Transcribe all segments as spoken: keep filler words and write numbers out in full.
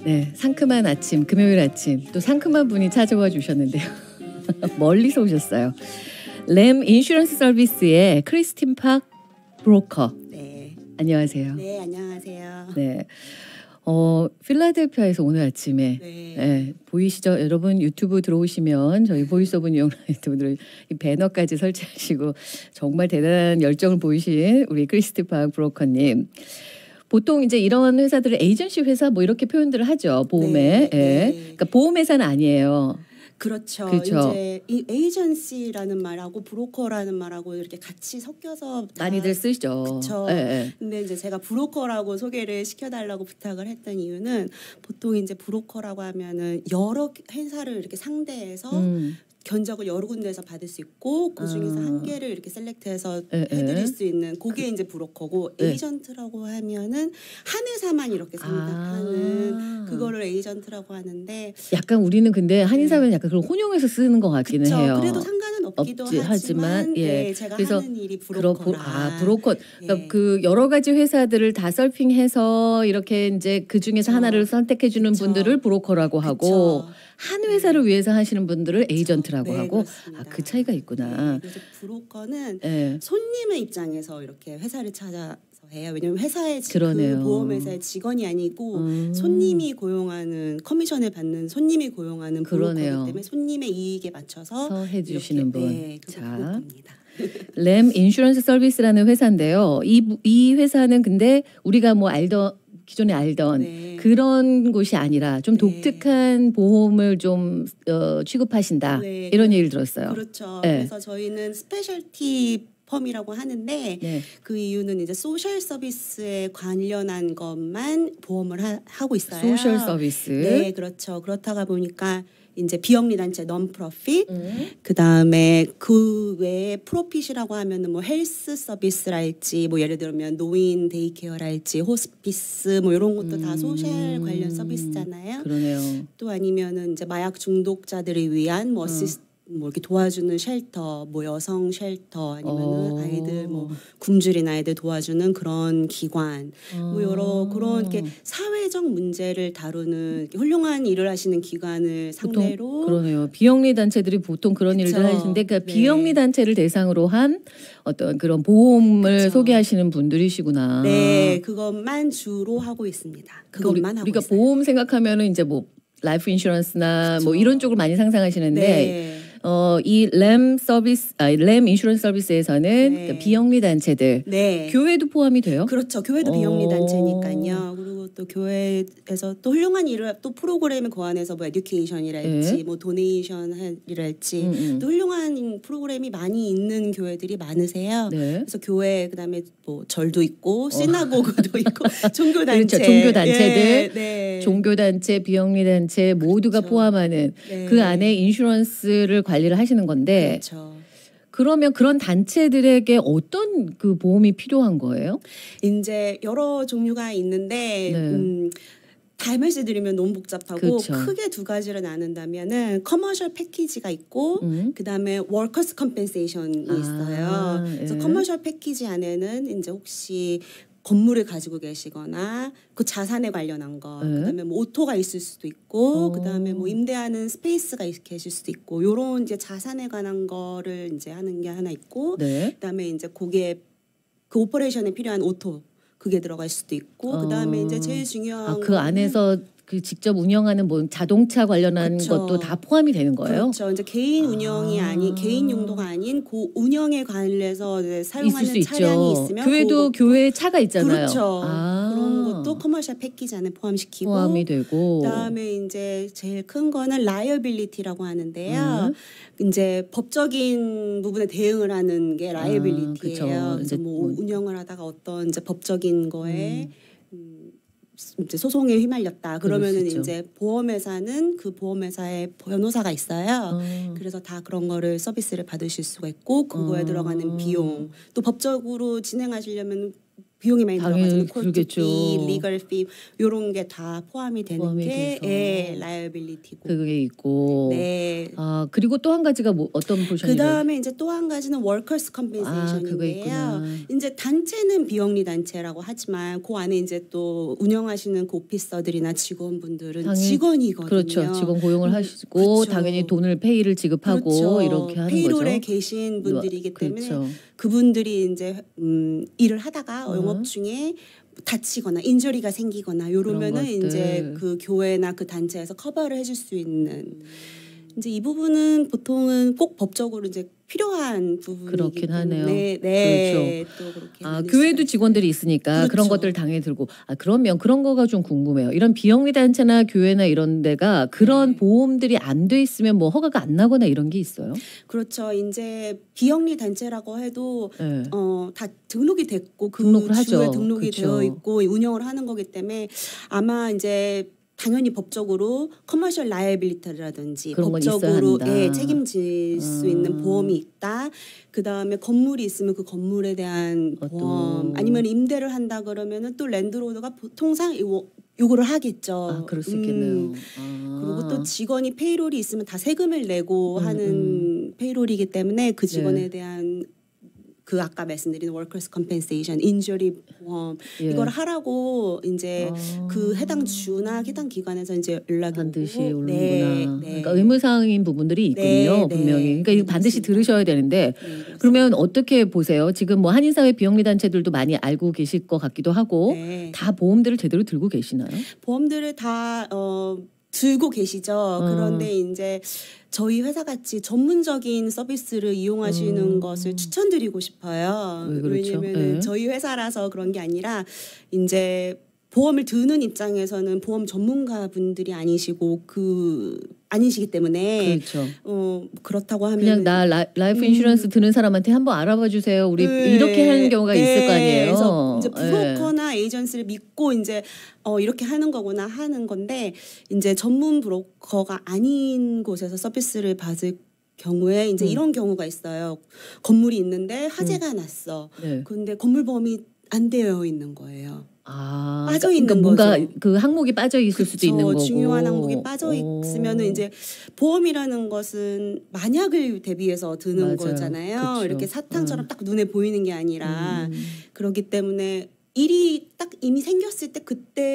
네, 상큼한 아침, 금요일 아침 또 상큼한 분이 찾아와 주셨는데요. 멀리서 오셨어요. 램 인슈런스 서비스의 크리스틴 팍 브로커. 네. 안녕하세요. 네, 안녕하세요. 네. 어, 필라델피아에서 오늘 아침에 네. 네, 보이시죠? 여러분 유튜브 들어오시면 저희 보이스 오브 뉴욕 라이트분들 이 배너까지 설치하시고 정말 대단한 열정을 보이신 우리 크리스틴 팍 브로커님. 보통 이제 이런 회사들을 에이전시 회사 뭐 이렇게 표현들을 하죠. 보험에. 네, 예. 네. 그러니까 보험회사는 아니에요. 그렇죠. 그렇죠. 이제 이 에이전시라는 말하고 브로커라는 말하고 이렇게 같이 섞여서 다 많이들 쓰죠. 그렇죠. 예, 예. 근데 이제 제가 브로커라고 소개를 시켜달라고 부탁을 했던 이유는 보통 이제 브로커라고 하면은 여러 회사를 이렇게 상대해서 음. 견적을 여러 군데에서 받을 수 있고 그 중에서 아. 한 개를 이렇게 셀렉트해서 에, 에. 해드릴 수 있는 그게 이제 브로커고 네. 에이전트라고 하면은 한 회사만 이렇게 상담하는 아. 그거를 에이전트라고 하는데 약간 우리는 근데 한인사회는 약간 그걸 혼용해서 쓰는 것 같기는 그쵸. 해요. 그래도 상관은 없기도 없지, 하지만, 하지만, 예. 네, 제가 그래서 하는 일이 그러- 브로커라. 아, 브로커. 그러니까 예. 그 여러 가지 회사들을 다 서핑해서 이렇게 이제 그 중에서 그쵸. 하나를 선택해 주는 그쵸. 분들을 브로커라고 하고 그쵸. 한 회사를 위해서 하시는 분들을 에이전트라고 네, 하고 그렇습니다. 아, 그 차이가 있구나. 네, 그래서 브로커는 예. 손님의 입장에서 이렇게 회사를 찾아서 해요. 왜냐하면 회사의 지- 그러네요. 그 보험회사의 직원이 아니고 음. 손님이 고용하는 커미션을 받는 손님이 고용하는 그러네요. 브로커이기 때문에 손님의 이익에 맞춰서 서 해주시는 이렇게, 분. 네, 그게 자. 브로커입니다. 램 인슈런스 서비스라는 회사인데요. 이, 이 회사는 근데 우리가 뭐 알던 기존에 알던 네. 그런 곳이 아니라 좀 네. 독특한 보험을 좀 어, 취급하신다. 네, 이런 그- 얘기를 들었어요. 그렇죠. 네. 그래서 저희는 스페셜티 펌이라고 하는데 네. 그 이유는 이제 소셜 서비스에 관련한 것만 보험을 하, 하고 있어요. 소셜 서비스. 네, 그렇죠. 그렇다가 보니까 이제 비영리 단체 non-profit 음. 그다음에 그 외에 프로핏이라고 하면은 뭐 헬스 서비스랄지 뭐 예를 들면 노인 데이케어랄지 호스피스 뭐 이런 것도 다 소셜 관련 서비스잖아요. 그러네요. 또 아니면은 이제 마약 중독자들을 위한 뭐 어시스 뭐 이렇게 도와주는 쉘터, 뭐 여성 쉘터 아니면은 어. 아이들 뭐 굶주린 아이들 도와주는 그런 기관, 뭐 여러 그런 이렇게 사회적 문제를 다루는 이렇게 훌륭한 일을 하시는 기관을 보통 상대로 그러네요. 비영리 단체들이 보통 그런 그쵸. 일들 하시는데 그러니까 네. 비영리 단체를 대상으로 한 어떤 그런 보험을 그쵸. 소개하시는 분들이시구나. 네, 그것만 주로 하고 있습니다. 그러니까 우리, 그것만 하고 우리가 있어요. 보험 생각하면은 이제 뭐 라이프 인슈런스나 뭐 그쵸. 이런 쪽을 많이 상상하시는데 네. 어, 이 램 서비스, 아, 램 인슈런스 서비스에서는 네. 그 비영리 단체들, 네. 교회도 포함이 돼요? 그렇죠. 교회도 어. 비영리 단체니까요. 그리고 또 교회에서 또 훌륭한 일을 또 프로그램을 고안해서 뭐 에듀케이션이랄지 네. 뭐 도네이션이랄지 음, 음. 또 훌륭한 프로그램이 많이 있는 교회들이 많으세요. 네. 그래서 교회 그다음에 뭐 절도 있고 시나고그도 있고 종교 단체, 그렇죠. 종교 단체들, 예, 네. 종교 단체, 비영리 단체 모두가 그렇죠. 포함하는 네. 그 안에 인슈런스를 관리를 하시는 건데 그렇죠. 그러면 그런 단체들에게 어떤 그 보험이 필요한 거예요? 이제 여러 종류가 있는데 네. 음, 다 말씀드리면 너무 복잡하고 그쵸. 크게 두 가지를 나눈다면은 커머셜 패키지가 있고 음. 그다음에 워커스 컴펜세이션이 아, 있어요. 그래서 예. 커머셜 패키지 안에는 이제 혹시 건물을 가지고 계시거나 그 자산에 관련한 거, 예. 그다음에 뭐 오토가 있을 수도 있고, 어. 그다음에 뭐 임대하는 스페이스가 있- 계실 수도 있고, 요런 이제 자산에 관한 거를 이제 하는 게 하나 있고, 네. 그다음에 이제 거기에 그 오퍼레이션에 필요한 오토 그게 들어갈 수도 있고, 그다음에 어. 이제 제일 중요한 아, 그 거는 안에서 그 직접 운영하는 뭐 자동차 관련한 그쵸. 것도 다 포함이 되는 거예요? 그렇죠. 이제 개인 운영이 아. 아닌 개인 용도가 아닌 그 운영에 관해서 이제 있을 사용하는 수 차량이 있죠. 있으면 교회도 그거- 교회에 차가 있잖아요. 그렇죠. 아. 그런 것도 커머셜 패키지 안에 포함시키고 포함이 되고. 그다음에 이제 제일 큰 거는 라이어빌리티라고 하는데요. 음. 이제 법적인 부분에 대응을 하는 게 라이어빌리티예요. 아, 그쵸. 그래서 이제 뭐 뭐- 운영을 하다가 어떤 이제 법적인 거에 음, 이제 소송에 휘말렸다. 그러면은 있죠. 이제 보험회사는 그 보험회사의 변호사가 있어요. 어. 그래서 다 그런 거를 서비스를 받으실 수가 있고 그거에 어. 들어가는 비용 또 법적으로 진행하시려면 비용이 많이 당연히 들어가잖아요. 코트 그러겠죠. 피, 리걸 피 이런 게 다 포함이 되는 포함이 게 돼서. 예, 라이어빌리티고. 그게 있고. 네. 아 그리고 또 한 가지가 뭐 어떤 포션이? 그 다음에 이제 또 한 가지는 워커스 아, 그거 컴펜세이션인데요. 있구나. 이제 단체는 비영리 단체라고 하지만 그 안에 이제 또 운영하시는 그 오피서들이나 직원분들은 당연히- 직원이거든요. 그렇죠. 직원 고용을 음, 하시고 그렇죠. 당연히 돈을 페이를 지급하고 그렇죠. 이렇게 하는 페이롤에 거죠. 계신 분들이기 때문에 그렇죠. 그분들이 이제 음, 일을 하다가 음. 영업 중에 다치거나 인저리가 생기거나 이러면은 것들. 이제 그 교회나 그 단체에서 커버를 해줄 수 있는 이제 이 부분은 보통은 꼭 법적으로 이제 필요한 부분이기 그렇긴 하네요. 때문에 네, 또 그렇게 아 나눌 교회도 수가 직원들이 있으니까 그렇죠. 그런 것들 당연히 들고. 아 그러면 그런 거가 좀 궁금해요. 이런 비영리 단체나 교회나 이런 데가 그런 네. 보험들이 안 돼 있으면 뭐 허가가 안 나거나 이런 게 있어요? 그렇죠. 이제 비영리 단체라고 해도 네. 어, 다 등록이 됐고 그 등록을 주에 하죠. 등록이 그렇죠. 되어 있고 운영을 하는 거기 때문에 아마 이제 당연히 법적으로 커머셜 라이어빌리티라든지 그런 건 있어야 법적으로 한다. 예, 책임질 수 음. 있는 보험이 있다. 그 다음에 건물이 있으면 그 건물에 대한 그것도. 보험 아니면 임대를 한다 그러면은 또 랜드로더가 통상 이거 요거를 하겠죠. 아 그럴 수 음, 있겠네요. 아. 그리고 또 직원이 페이롤이 있으면 다 세금을 내고 음, 하는 페이롤이기 때문에 그 직원에 네. 대한 그 아까 말씀드린 워커스 컴펜세이션, 인저리 보험 예. 이걸 하라고 이제 아. 그 해당 주나 해당 기관에서 이제 연락이 반드시 오고 오는구나. 네, 네. 그러니까 의무사항인 부분들이 있군요. 네, 네. 분명히. 그러니까 이거 반드시 그렇습니다. 들으셔야 되는데 네, 그렇습니다. 그러면 어떻게 보세요? 지금 뭐 한인사회 비영리 단체들도 많이 알고 계실 것 같기도 하고 네. 다 보험들을 제대로 들고 계시나요? 보험들을 다 어, 들고 계시죠. 어. 그런데 이제 저희 회사 같이 전문적인 서비스를 이용하시는 음. 것을 추천드리고 싶어요. 왜 그렇죠? 왜냐면은 네. 저희 회사라서 그런 게 아니라 이제 보험을 드는 입장에서는 보험 전문가 분들이 아니시고 그 아니시기 때문에 그렇죠. 어 그렇다고 하면 그냥 나 라, 라이프 인슈런스 드는 사람한테 한번 알아봐 주세요. 우리 이렇게 하는 경우가 있을 거 아니에요. 그래서 이제 예. 브로커나 에이전시를 믿고 이제 어 이렇게 하는 거구나 하는 건데 이제 전문 브로커가 아닌 곳에서 서비스를 받을 경우에 이제 음. 이런 경우가 있어요. 건물이 있는데 화재가 났어. 네. 근데 건물 보험이 안 되어 있는 거예요. 아, 빠져 그러니까 있는 뭔가 거죠. 그 항목이 빠져 있을 수도 그쵸. 있는 거고. 중요한 항목이 빠져 오. 있으면은 이제 보험이라는 것은 만약을 대비해서 드는 맞아요. 거잖아요. 그쵸. 이렇게 사탕처럼 딱 눈에 보이는 게 아니라 음. 그렇기 때문에 일이 딱 이미 생겼을 때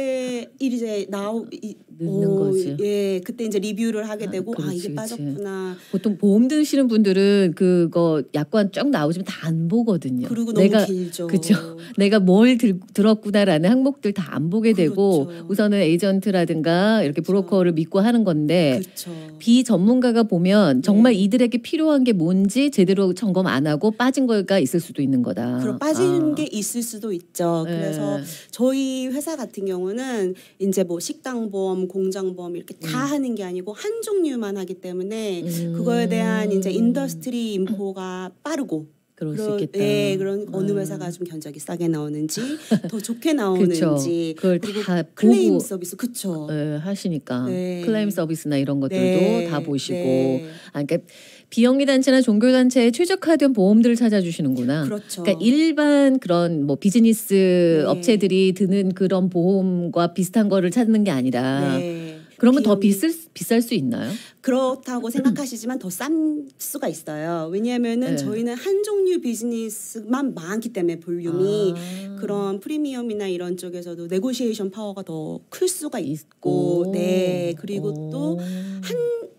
그때 일이 이제 나오 이, 늦는 거지. 예, 그때 이제 리뷰를 하게 아, 되고 아 그렇지, 이게 그렇지. 빠졌구나. 보통 보험 드시는 분들은 그거 약관 쫙 나오지만 다 안 보거든요. 그리고 너무 내가 길죠. 그쵸. 내가 뭘 들, 들었구나라는 항목들 다 안 보게 되고 그렇죠. 우선은 에이전트라든가 이렇게 그렇죠. 브로커를 믿고 하는 건데 그렇죠. 비전문가가 보면 정말 네. 이들에게 필요한 게 뭔지 제대로 점검 안 하고 빠진 거가 있을 수도 있는 거다. 그럼 빠진 아. 게 있을 수도 있죠. 네. 그래서 저희 회사 같은 경우는 이제 뭐 식당 보험, 공장 보험 이렇게 다 하는 게 아니고 한 종류만 하기 때문에 음. 그거에 대한 이제 인더스트리 인포가 빠르고 그럴 수 그런- 있겠다. 예, 그런 어느 음. 회사가 좀 견적이 싸게 나오는지 더 좋게 그쵸. 나오는지 그걸 그리고 다 클레임 보고 서비스 그쵸. 예, 하시니까 네. 클레임 서비스나 이런 것들도 네, 다 보시고 네. 아, 그러니까 비영리 단체나 종교 단체에 최적화된 보험들을 찾아주시는구나. 그렇죠. 그러니까 일반 그런 뭐 비즈니스 네. 업체들이 드는 그런 보험과 비슷한 거를 찾는 게 아니라 네. 그러면 더 비용- 비쌀 비쌀 수 있나요? 그렇다고 생각하시지만 더 싼 수가 있어요. 왜냐하면은 네. 저희는 한 종류 비즈니스만 많기 때문에 볼륨이 아. 그런 프리미엄이나 이런 쪽에서도 네고시에이션 파워가 더 클 수가 있고, 있고 네 그리고 오. 또 한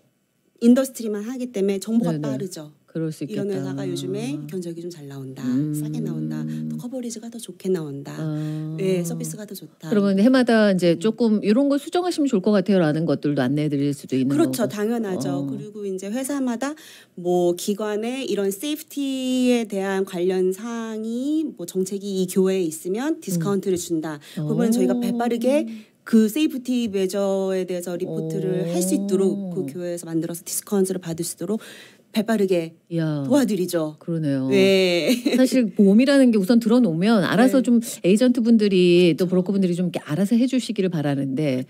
인더스트리만 하기 때문에 정보가 네네. 빠르죠. 그럴 수 있겠다. 이런 회사가 요즘에 견적이 좀 잘 나온다, 음. 싸게 나온다, 더 커버리지가 더 좋게 나온다, 아. 네 서비스가 더 좋다. 그러면 해마다 이제 조금 이런 거 수정하시면 좋을 것 같아요라는 것들도 안내해드릴 수도 있는 그렇죠, 거고. 당연하죠. 어. 그리고 이제 회사마다 뭐 기관의 이런 세이프티에 대한 관련 사항이 뭐 정책이 이 교회에 있으면 디스카운트를 준다. 그러면 오. 저희가 발빠르게 그 세이프티 메저에 대해서 리포트를 오. 할 수 있도록 그 교회에서 만들어서 디스카운트를 받을 수 있도록 발빠르게 이야, 도와드리죠. 그러네요. 네. 사실 보험이라는 게 우선 들어놓으면 알아서 네. 좀 에이전트 분들이 또 브로커 분들이 좀 이렇게 알아서 해주시기를 바라는데 그렇죠.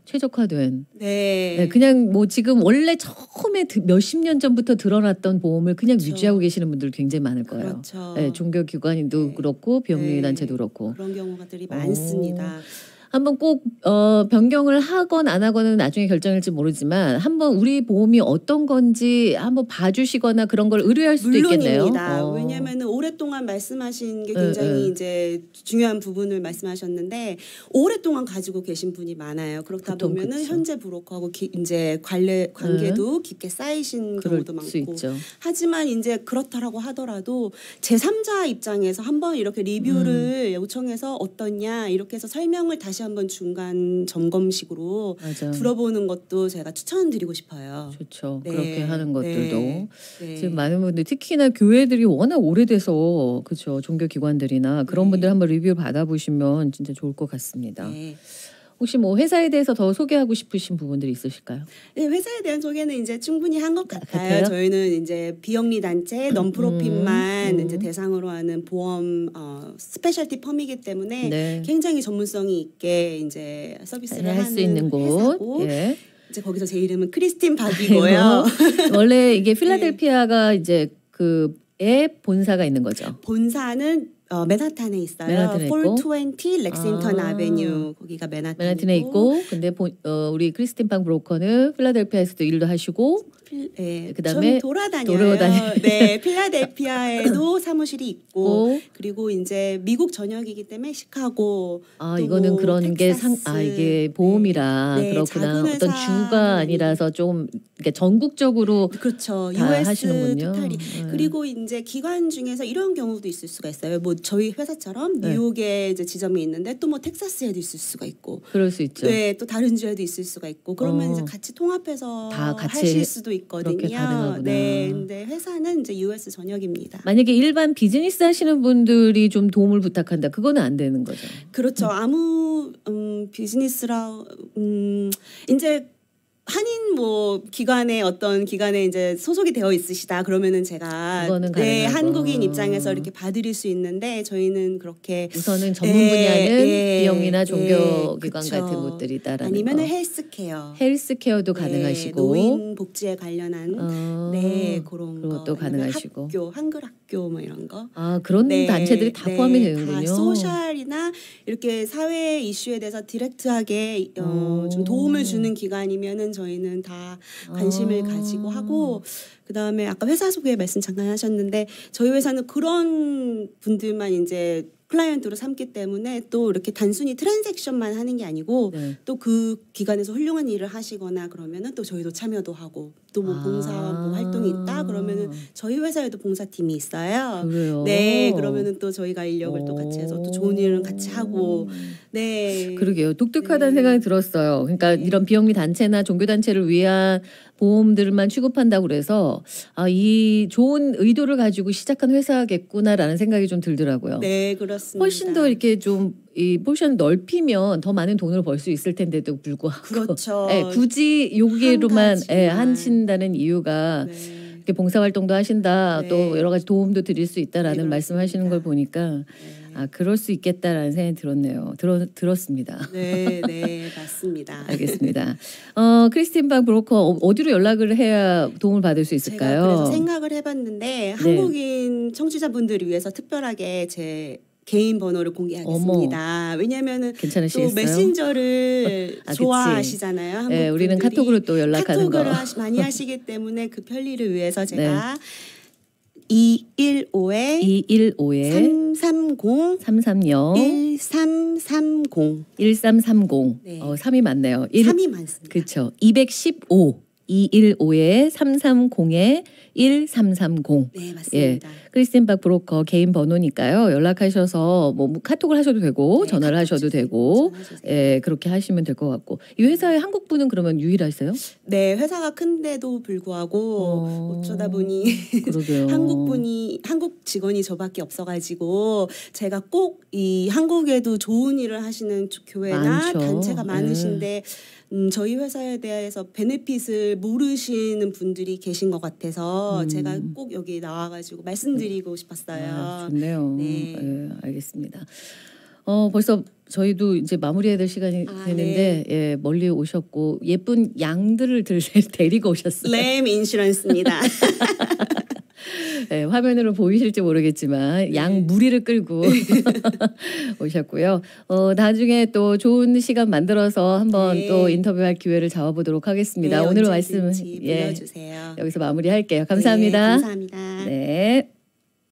최적화된. 네. 네, 그냥 뭐 지금 원래 처음에 몇십 년 전부터 드러났던 보험을 그냥 그렇죠. 유지하고 계시는 분들 굉장히 많을 거예요. 그렇죠. 네, 종교기관도 네. 그렇고 비영리단체도 네. 그렇고. 그런 경우들이 오. 많습니다. 한번 꼭 어, 변경을 하건 안 하건은 나중에 결정일지 모르지만 한번 우리 보험이 어떤 건지 한번 봐주시거나 그런 걸 의뢰할 수도 있겠네요. 물론입니다. 어. 왜냐하면 오랫동안 말씀하신 게 네, 굉장히 네. 이제 중요한 부분을 말씀하셨는데 오랫동안 가지고 계신 분이 많아요. 그렇다 보통 보면은 그쵸. 현재 브로커하고 기, 이제 관례 관계도 깊게 쌓이신 그럴 경우도 수 많고. 있죠. 하지만 이제 그렇다라고 하더라도 제삼자 입장에서 한번 이렇게 리뷰를 음. 요청해서 어떻냐 이렇게 해서 설명을 다시 한번 중간 점검식으로 맞아. 들어보는 것도 제가 추천드리고 싶어요. 좋죠. 네. 그렇게 하는 것들도. 네. 네. 지금 많은 분들 특히나 교회들이 워낙 오래돼서 그렇죠. 종교기관들이나 그런 네. 분들 한번 리뷰 받아보시면 진짜 좋을 것 같습니다. 네. 혹시 뭐 회사에 대해서 더 소개하고 싶으신 부분들이 있으실까요? 네, 회사에 대한 소개는 이제 충분히 한 것 같아요. 같아요? 저희는 이제 비영리 단체, 넌프로핏만 음, 음. 이제 대상으로 하는 보험 어, 스페셜티 펌이기 때문에 네. 굉장히 전문성이 있게 이제 서비스를 할 하는 수 있는 곳. 회사고 예. 이제 거기서 제 이름은 크리스틴 박이고요. 아이고, 원래 이게 필라델피아가 이제 그의 본사가 있는 거죠. 본사는 어, 맨하탄에 있어요. 맨하탄에 있고. 사이십 렉싱턴 아. 아베뉴 거기가 맨하탄이고. 맨하튼에 있고, 근데 본, 어, 우리 크리스틴 팡 브로커는 필라델피아에서도 일도 하시고, 필, 네, 그다음에 좀 돌아다녀요. 돌아다녀요. 네, 필라델피아에도 사무실이 있고, 고, 그리고 이제 미국 전역이기 때문에 시카고. 아 또 이거는 뭐 그런 게 상, 텍사스. 아 이게 보험이라 네, 네, 그렇구나. 작은 어떤 회사는 주가 아니라서 좀 이렇게 전국적으로 그렇죠. 다 유에스 하시는군요. 토탈이. 네. 그리고 이제 기관 중에서 이런 경우도 있을 수가 있어요. 뭐 저희 회사처럼 네. 뉴욕에 이제 지점이 있는데 또 뭐 텍사스에도 있을 수가 있고. 그럴 수 있죠. 네, 또 다른 주에도 있을 수가 있고. 그러면 어. 이제 같이 통합해서 다 같이 하실 수도 있거든요. 그렇게 가능하구나. 네, 근데 회사는 이제 유에스 전역입니다. 만약에 일반 비즈니스 하시는 분들이 좀 도움을 부탁한다. 그거는 안 되는 거죠. 그렇죠. 아무 음, 비즈니스라 음, 이제 한인 뭐 기관에 어떤 기관에 이제 소속이 되어 있으시다 그러면은 제가 그거는 네 가능하고. 한국인 입장에서 이렇게 봐드릴 수 있는데 저희는 그렇게 우선은 전문 예, 분야는 예, 비영리나 예, 종교기관 그쵸. 같은 곳들이다라는 아니면은 거. 헬스케어 헬스케어도 네, 가능하시고, 노인 복지에 관련한 어, 네 그런 거 그것도 아니면 가능하시고. 학교 한글 학교 뭐 이런 거 아 그런 네, 단체들이 다 네, 포함이 되는군요. 다 소셜이나 이렇게 사회 이슈에 대해서 디렉트하게 어, 좀 오. 도움을 주는 기관이면은 저희는 다 관심을 아. 가지고 하고 그다음에 아까 회사 소개 말씀 잠깐 하셨는데 저희 회사는 그런 분들만 이제 클라이언트로 삼기 때문에 또 이렇게 단순히 트랜잭션만 하는 게 아니고 네. 또 그 기관에서 훌륭한 일을 하시거나 그러면은 또 저희도 참여도 하고 또 뭐 아. 봉사 뭐 활동이 있다 그러면은 저희 회사에도 봉사팀이 있어요. 그래요. 네, 그러면은 또 저희가 인력을 또 같이 해서 또 좋은 일을 같이 하고 네. 그러게요. 독특하다는 네. 생각이 들었어요. 그러니까 네. 이런 비영리 단체나 종교 단체를 위한 보험들만 취급한다고 그래서 아, 이 좋은 의도를 가지고 시작한 회사겠구나라는 생각이 좀 들더라고요. 네, 그렇습니다. 훨씬 더 이렇게 좀 이 포션 넓히면 더 많은 돈을 벌 수 있을 텐데도 불구하고 그렇죠. 예, 굳이 여기로만 한 예, 가지만. 하신다는 이유가 네. 이렇게 봉사활동도 하신다 네. 또 여러 가지 도움도 드릴 수 있다라는 네, 말씀하시는 걸 그렇습니다. 보니까 네. 아 그럴 수 있겠다라는 생각이 들었네요. 들어, 들었습니다. 네, 네, 맞습니다. 알겠습니다. 어, 크리스틴 방 브로커 어, 어디로 연락을 해야 도움을 받을 수 있을까요? 제가 그래서 생각을 해봤는데 한국인 청취자분들을 위해서 특별하게 제 개인 번호를 공개하겠습니다. 왜냐하면은 또 괜찮으시겠어요? 메신저를 아, 그치. 좋아하시잖아요. 한국 예, 우리는 분들이. 카톡으로 또 연락하는 카톡을 거. 하시, 많이 하시기 때문에 그 편리를 위해서 제가 이일오에 이일오에 삼삼공 삼삼영 일삼삼공 일삼삼공 네. 어, 삼이 많네요. 일, 삼이 많습니다. 그렇죠. 이백십오 이일오에 삼삼공에 일삼삼공 네, 맞습니다. 크리스틴 박 브로커 개인 번호니까요. 연락하셔서 뭐 카톡을 하셔도 되고 네, 전화를 카톡 하셔도 주세요. 되고 전화하셔도 예, 그렇게 하시면 될 것 같고 이 회사의 한국 분은 그러면 유일하세요? 네, 회사가 큰데도 불구하고 어, 어쩌다 보니 그러게요. 한국 분이 한국 직원이 저밖에 없어가지고 제가 꼭 이 한국에도 좋은 일을 하시는 교회나 많죠. 단체가 많으신데 음, 저희 회사에 대해서 베네핏을 모르시는 분들이 계신 것 같아서 음. 제가 꼭 여기 나와가지고 말씀드리고 싶었어요. 아, 좋네요. 네. 예, 알겠습니다. 어, 벌써 저희도 이제 마무리해야 될 시간이 아, 되는데 네. 예, 멀리 오셨고 예쁜 양들을 들, 데리고 오셨어요. 램 인슈런스입니다. 네, 화면으로 보이실지 모르겠지만 양 무리를 끌고 오셨고요. 어, 나중에 또 좋은 시간 만들어서 한번 네. 또 인터뷰할 기회를 잡아보도록 하겠습니다. 네, 오늘 말씀 언제든지 예, 불러주세요. 여기서 마무리할게요. 감사합니다. 네, 감사합니다. 네.